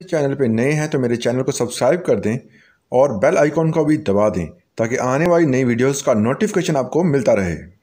Channel पे नए हैं तो मेरे चैनल को सब्सक्राइब कर दें और बेल आइकॉन को भी दबा दें ताकि आने वाली नई वीडियोस का नोटिफिकेशन आपको मिलता रहे।